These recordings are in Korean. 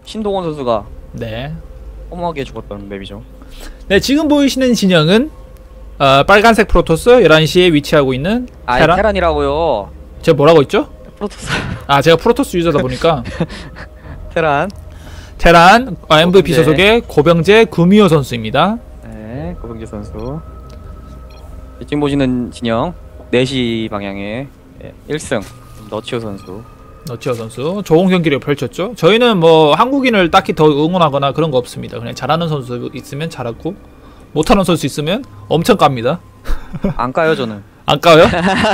신동원 선수가 네. 허무하게 죽었던 맵이죠. 네, 지금 보이시는 진영은 빨간색 프로토스 11시에 위치하고 있는 테란. 테란이라고요. 제가 뭐라고 했죠? 프로토스. 아, 제가 프로토스 유저다 보니까 테란 MVP 소속의 고병재 구미호 선수입니다. 네, 고병재 선수. 지금 보시는 진영 4시 방향에 1승 너치오 선수. 너치오 선수 좋은 경기를 펼쳤죠. 저희는 뭐 한국인을 딱히 더 응원하거나 그런 거 없습니다. 그냥 잘하는 선수 있으면 잘하고 못하는 선수 있으면 엄청 깝니다. 안 까요 저는. 안 까요?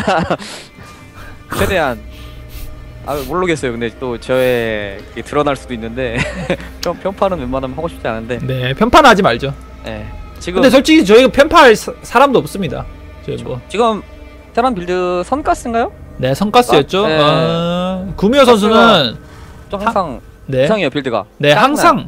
최대한 모르겠어요. 근데 또 저의 드러날 수도 있는데 편파는 웬만하면 하고 싶지 않은데. 네, 편파는 하지 말죠. 네. 지금 근데 솔직히 저희가 편파할 사람도 없습니다. 저희 뭐 지금 테란 빌드 선가스인가요? 네, 선가스였죠. 네. 구미호 선수는 좀 항상 네. 이상해요 빌드가. 네, 항상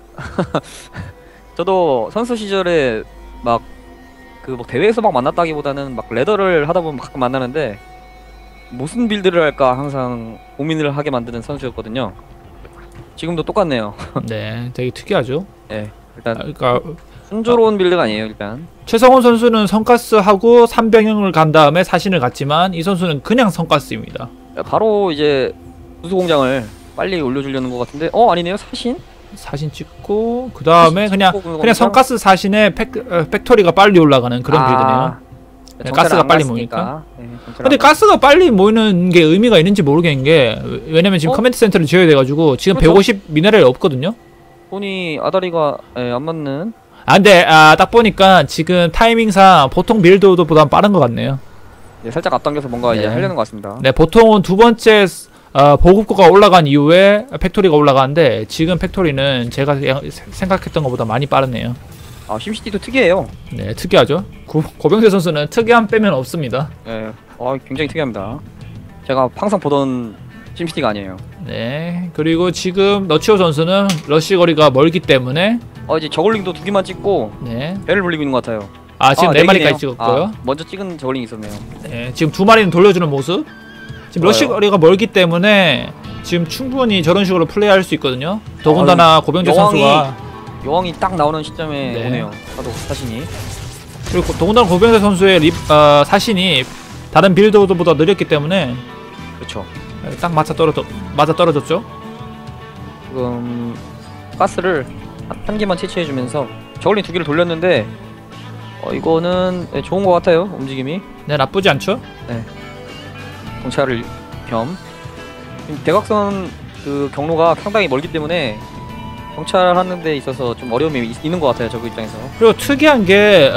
저도 선수 시절에 막 대회에서 막 만났다기보다는 막 레더를 하다 보면 가끔 만나는데 무슨 빌드를 할까 항상 고민을 하게 만드는 선수였거든요. 지금도 똑같네요. 네, 되게 특이하죠. 네, 일단 그러니까 순조로운 빌드가 아니에요. 일단 최성원 선수는 선가스하고 3병영을 간 다음에 사신을 갔지만 이 선수는 그냥 선가스입니다. 바로 이제 우수공장을 빨리 올려주려는 것 같은데 아니네요. 사신 찍고 그 다음에 그냥 선가스 사신에 팩토리가 빨리 올라가는 그런 빌드네요. 가스가 빨리 모이니까. 네, 근데 가스가 빨리 모이는 게 의미가 있는지 모르겠는 게 왜냐면 지금 커맨드 센터를 지어야 돼가지고 지금 그렇죠? 150 미네랄이 없거든요. 돈이 아다리가 안 맞는. 근데 딱 보니까 지금 타이밍상 보통 빌드보다 빠른 것 같네요. 네, 살짝 앞당겨서 뭔가 이제 하려는 것 같습니다. 네, 보통은 두 번째 보급고가 올라간 이후에 팩토리가 올라가는데 지금 팩토리는 제가 생각했던 것보다 많이 빠르네요. 심시티도 특이해요. 네, 특이하죠. 고병재 선수는 특이함 빼면 없습니다. 네, 굉장히 특이합니다. 제가 항상 보던 심시티가 아니에요. 네, 그리고 지금 너치오 선수는 러쉬 거리가 멀기 때문에 이제 저글링도 2개만 찍고 네, 배를 불리고 있는 것 같아요. 지금 4마리까지 찍었고요. 먼저 찍은 저글링이 있었네요. 네, 지금 2마리는 돌려주는 모습. 지금 러쉬 거리가 멀기 때문에 지금 충분히 저런 식으로 플레이할 수 있거든요. 더군다나 고병재 선수가 여왕이 딱 나오는 시점에 오네요. 사신이. 그리고 더군다나 고병재 선수의 사신이 다른 빌드보다 느렸기 때문에 그렇죠. 딱 맞아 떨어졌죠. 지금 가스를 한 개만 채취해주면서 저글링 2개를 돌렸는데 이거는 좋은 것 같아요. 움직임이. 네, 나쁘지 않죠. 네. 정찰을 겸 대각선 경로가 상당히 멀기 때문에 정찰하는 데 있어서 좀 어려움이 있는 것 같아요. 저그 입장에서. 그리고 특이한 게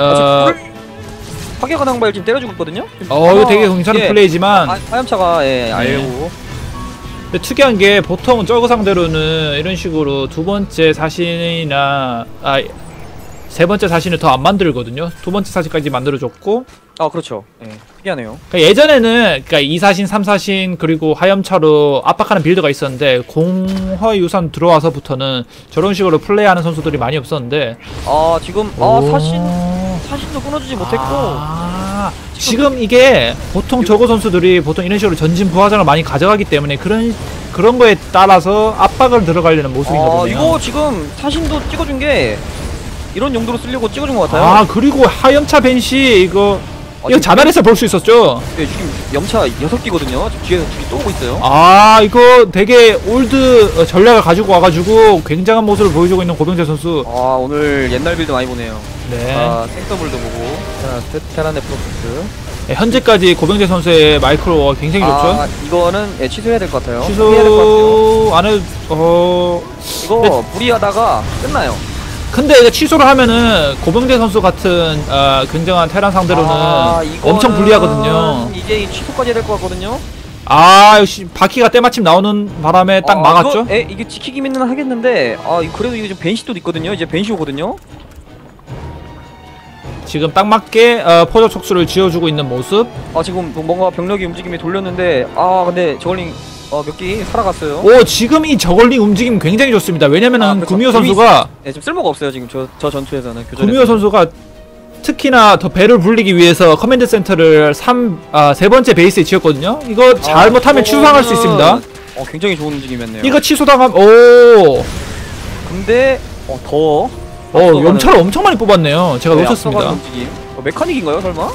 파괴가 낭발 지금 때려주고 있거든요. 이거 되게 괜찮은 플레이지만 화염차가 알고. 근데 특이한 게 보통 저그 상대로는 이런 식으로 두 번째 사신이나 세 번째 사신을 더 안 만들거든요. 두 번째 사신까지 만들어줬고. 그렇죠. 특이하네요. 그러니까 예전에는 2사신, 3사신 그리고 화염차로 압박하는 빌드가 있었는데 공허유산 들어와서부터는 저런 식으로 플레이하는 선수들이 많이 없었는데 지금 사신도 끊어주지 못했고 지금 이게 보통 저거 선수들이 보통 이런 식으로 전진 부하장을 많이 가져가기 때문에 그런 거에 따라서 압박을 들어가려는 모습이거든요. 이거 지금 사신도 찍어준 게 이런 용도로 쓰려고 찍어준 것 같아요. 그리고 하염차 벤시 이거 자날에서 볼 수 있었죠? 네, 지금 염차 6기거든요. 지금 뒤에서 2개 또 오고 있어요. 이거 되게 올드 전략을 가지고 와가지고 굉장한 모습을 보여주고 있는 고병재 선수. 오늘 옛날 빌드 많이 보네요. 네. 생더블도 보고 테란의 프로토스. 네, 현재까지 고병재 선수의 마이크로가 굉장히 좋죠? 이거는 취소해야 될 것 같아요. 취소 안 해도 이거 무리하다가 끝나요. 근데 이제 취소를 하면은 고병재 선수 같은 굉장한 테란 상대로는 엄청 불리하거든요. 이제 취소까지 해야 될 것 같거든요. 역시 바퀴가 때마침 나오는 바람에 딱 막았죠? 이게 지키기는 하겠는데 그래도 이게 좀 벤시도 있거든요. 이제 벤시 오거든요. 지금 딱 맞게 포적 촉수를 지어주고 있는 모습. 지금 뭔가 병력이 움직임이 돌렸는데 근데 저글링 몇 개 살아갔어요. 지금 이 저글링 움직임 굉장히 좋습니다. 왜냐면은 그렇죠. 구미호 선수가 지금 쓸모가 없어요. 지금 저 전투에서는 구미호 선수가 특히나 더 배를 불리기 위해서 커맨드 센터를 세 번째 베이스에 지었거든요. 이거 잘못하면 취소당할 수 있습니다. 굉장히 좋은 움직임이었네요. 이거 취소당하면 근데 더 염차를 엄청 많이 뽑았네요. 제가 놓쳤습니다. 메카닉인가요 설마?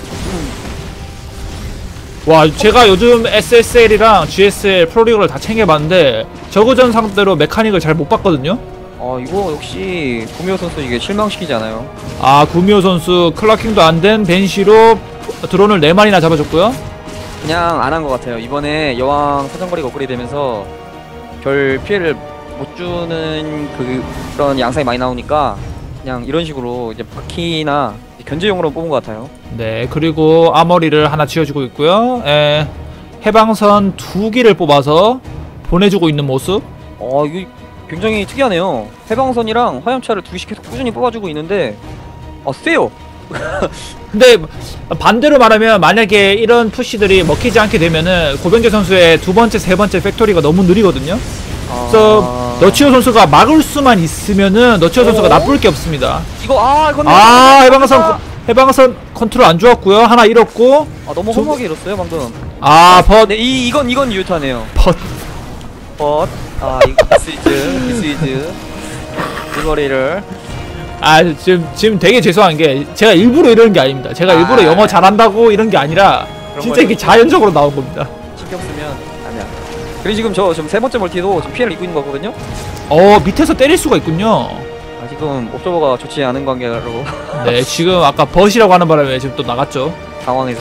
와, 제가 요즘 SSL이랑 GSL 프로리그를 다 챙겨봤는데 저그전 상대로 메카닉을 잘 못 봤거든요. 이거 역시 구미호 선수 이게 실망시키지 않아요. 아, 구미호 선수 클라킹도 안 된 벤시로 드론을 4마리나 잡아줬고요. 그냥 안 한 것 같아요. 이번에 여왕 사정거리가 업그레이드 되면서 별 피해를 못 주는 그런 양상이 많이 나오니까 그냥 이런 식으로 이제 바퀴나 견제용으로 뽑은 것 같아요. 네, 그리고 아머리를 하나 지어주고 있고요. 해방선 2기를 뽑아서 보내주고 있는 모습. 이거 굉장히 특이하네요. 해방선이랑 화염차를 2씩 계속 꾸준히 뽑아주고 있는데 세요. 근데 반대로 말하면 만약에 이런 푸시들이 먹히지 않게 되면은 고병재 선수의 2번째, 3번째 팩토리가 너무 느리거든요. 그래서 너치오 선수가 막을 수만 있으면은 너치오 선수가 나쁠 게 없습니다. 해방선 컨트롤 안 좋았고요. 하나 잃었고. 너무 험하게 잃었어요 방금. 네, 이건 유효타네요. 디스이즈 이거리를. 지금 되게 죄송한 게 제가 일부러 이러는 게 아닙니다. 제가 일부러 영어 잘한다고 이런 게 아니라 진짜 이게 자연적으로 나온 겁니다. 신경 쓰면 아니야. 그리고 지금 저 3번째 멀티도 지금 피해를 입고 있는 거거든요. 밑에서 때릴 수가 있군요. 지금 옵저버가 좋지 않은 관계로. 네, 지금 아까 벗이라고 하는 바람에 지금 또 나갔죠. 상황에서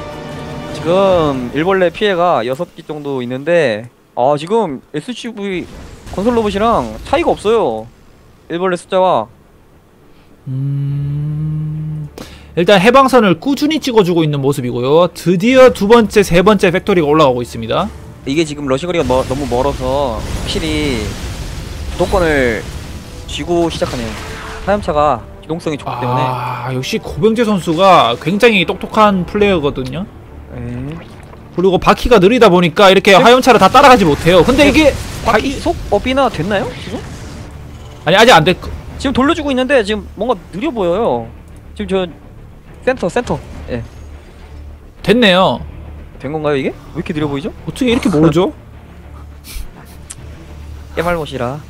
지금 일벌레 피해가 6기 정도 있는데 지금 SCV 건설 로봇이랑 차이가 없어요. 일벌레 숫자와. 일단 해방선을 꾸준히 찍어주고 있는 모습이고요. 드디어 2번째, 3번째 팩토리가 올라가고 있습니다. 이게 지금 러시거리가 너무 멀어서 확실히 주도권을 쥐고 시작하네요. 화염차가 기동성이 좋기 때문에. 역시 고병재 선수가 굉장히 똑똑한 플레이어거든요. 그리고 바퀴가 느리다 보니까 이렇게 화염차를 다 따라가지 못해요. 근데 이게 바퀴 속업이나 됐나요 지금? 아니, 아직 안 됐고 지금 돌려주고 있는데 지금 뭔가 느려 보여요. 지금 저 센터 됐네요. 된 건가요 이게? 왜 이렇게 느려 보이죠? 어떻게 이렇게 모르죠? 깨말못이라.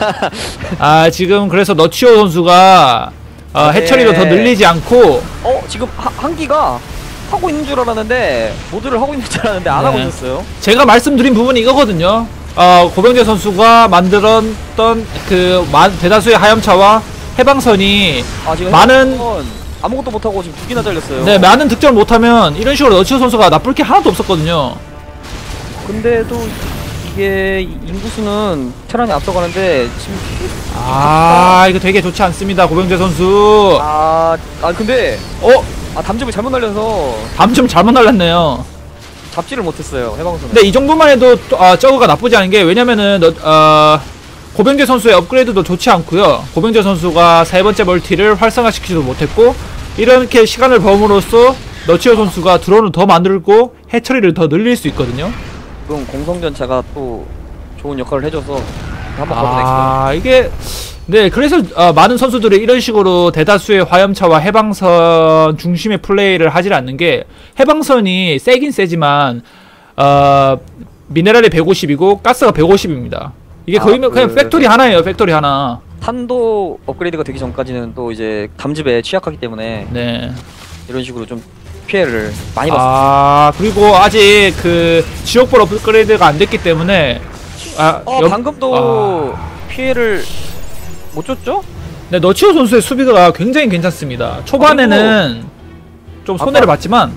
지금 그래서 너치오 선수가 해처리도 더 늘리지 않고 지금 한기가 하고 있는 줄 알았는데 모드를 하고 있는 줄 알았는데 안 하고 있었어요. 제가 말씀드린 부분이 이거거든요. 고병재 선수가 만들었던 대다수의 하염차와 해방선이 지금 많은 아무것도 못하고 지금 2개나 잘렸어요. 네, 많은 득점을 못하면 이런 식으로 너치오 선수가 나쁠 게 하나도 없었거든요. 근데도 이게 인구수는 테란이 앞서가는데 지금 이거 되게 좋지 않습니다. 고병재 선수. 근데 담즙을 잘못 날려서 담좀 잘못 날렸네요. 잡지를 못했어요 해방선은. 근데 이 정도만 해도 저거가 나쁘지 않은 게, 왜냐면은 고병재 선수의 업그레이드도 좋지 않고요. 고병재 선수가 3번째 멀티를 활성화시키지도 못했고, 이렇게 시간을 범으로써 너치오 선수가 드론을 더 만들고 해처리를 더 늘릴 수 있거든요. 그럼 공성전차가 또 좋은 역할을 해줘서 한번 가보자. 이게 네, 그래서 많은 선수들이 이런 식으로 대다수의 화염차와 해방선 중심의 플레이를 하질 않는 게, 해방선이 세긴 세지만 미네랄이 150이고 가스가 150입니다. 이게 거의 그냥 팩토리 하나예요. 팩토리 하나. 탄도 업그레이드가 되기 전까지는 또 이제 담즙에 취약하기 때문에 네, 이런 식으로 좀 피해를 많이 봤습니다. 그리고 아직 지옥볼 업그레이드가 안 됐기 때문에 방금도 피해를 못 줬죠? 네, 너치오 선수의 수비가 굉장히 괜찮습니다. 초반에는 좀 손해를 봤지만,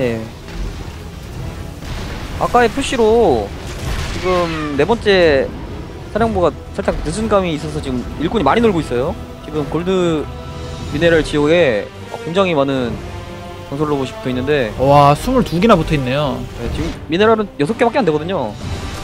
아까의 푸시로 지금 4번째 사령부가 살짝 늦은 감이 있어서 지금 일꾼이 많이 놀고 있어요. 지금 골드 미네랄 지역에 굉장히 많은 건설 로봇이 붙어 있는데, 와, 22개나 붙어 있네요. 지금 미네랄은 6개밖에 안 되거든요.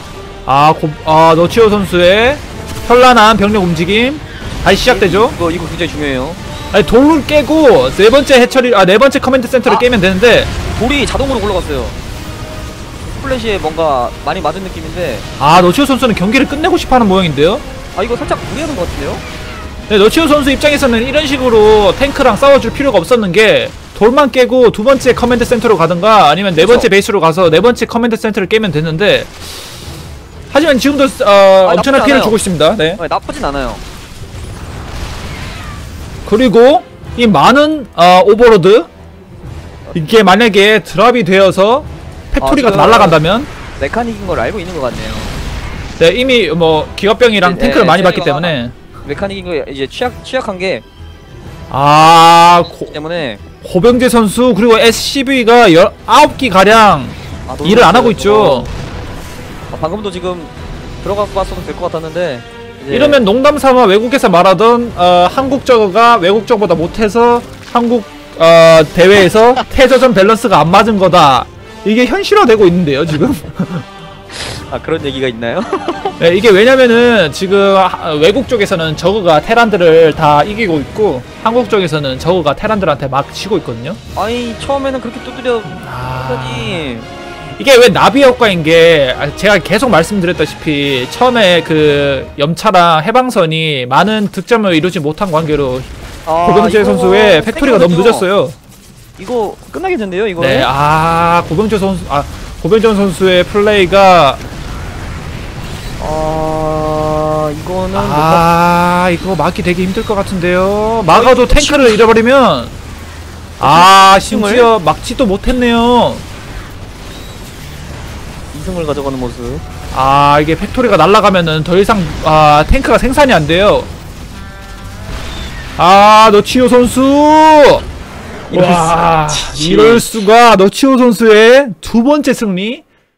너치오 선수의 현란한 병력 움직임 다시 시작되죠. 이거 굉장히 중요해요. 돌을 깨고 네 번째 커맨드 센터를 깨면 되는데, 돌이 자동으로 굴러갔어요. 플래시에 뭔가 많이 맞은 느낌인데. 너치오 선수는 경기를 끝내고 싶어하는 모양인데요. 이거 살짝 무리하는 것 같은데요? 네, 너치오 선수 입장에서는 이런 식으로 탱크랑 싸워줄 필요가 없었는 게, 돌만 깨고 2번째 커맨드 센터로 가든가 아니면 4번째 베이스로 가서 4번째 커맨드 센터를 깨면 됐는데, 하지만 지금도 엄청난 피해를 주고 있습니다. 네. 나쁘진 않아요. 그리고 이 많은 오버로드 이게 만약에 드랍이 되어서 팩토리가 지금 날아간다면 메카닉인 걸 알고 있는 것 같네요. 네, 이미 뭐 기갑병이랑 네, 탱크를 네, 많이 봤기 세미가- 때문에 메카닉인 거 이제 취약한 게 때문에 고병재 선수 그리고 SCV가 19기 가량 일을 안 하고 있죠. 방금도 지금 들어가서 봤어도 될 것 같았는데 이제 이러면 농담삼아 외국에서 말하던 한국 저거가 외국 저거보다 못해서 한국 대회에서 태저전 밸런스가 안 맞은 거다. 이게 현실화되고 있는데요 지금. 그런 얘기가 있나요? 네, 이게 왜냐면은 지금 외국 쪽에서는 저거가 테란들을 다 이기고 있고 한국 쪽에서는 저거가 테란들한테 막 치고 있거든요. 아니 처음에는 그렇게 두드려 아... 하더니 이게 왜 나비 효과인 게 제가 계속 말씀드렸다시피 처음에 그 염차랑 해방선이 많은 득점을 이루지 못한 관계로 고병재 이거 선수의 팩토리가 너무 생각하죠. 늦었어요. 이거 끝나겠는데요 이거는? 네, 고병재 선수의 플레이가 이거는 이거 막기 되게 힘들 것 같은데요. 막아도 탱크를 잃어버리면 심지어 막지도 못했네요. 이승을 가져가는 모습. 이게 팩토리가 날아가면은 더 이상 탱크가 생산이 안 돼요. 너치오 선수! 와, 이럴 수가. 너치오 선수의 두 번째 승리.